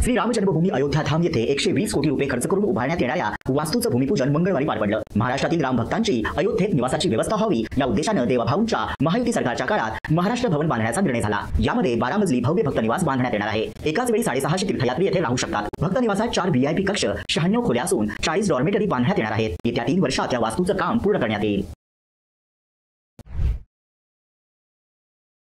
श्री राम जन्मभूमी अयोध्या धाम येथे 120 कोटी रुपये खर्च करून उभारण्यात येणाऱ्या वास्तूचं भूमिपूजन मंगळवारी पार पडलं। महाराष्ट्रातील राम भक्तांची अयोध्येत निवासाची व्यवस्था व्हावी या उद्देशाने देवाभाऊंच्या महायुती सरकारच्या काळात महाराष्ट्र भवन बांधण्याचा निर्णय झाला। यामध्ये 12 मजली भव्य भक्त निवास बांधण्यात येणार आहे। एकाच वेळी 650 तीर्थयात्री येथे राहू शकतात। भक्त निवासात 4 VIP कक्ष, 96 खोल्या असून 40 डॉर्मेटरी बांधण्यात येणार आहेत। येत्या 3 वर्षात या वास्तूचं काम पूर्ण करण्यात येईल।